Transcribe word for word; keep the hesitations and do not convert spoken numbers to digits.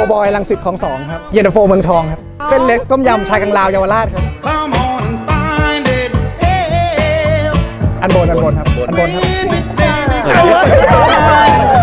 บอยรังสิตคลองสองครับเย็นตาโฟเมืองทองครับเส้นเล็กต้มยำชายกังลาวเยาวราชครับอันบนอันบนครับอันบนครับ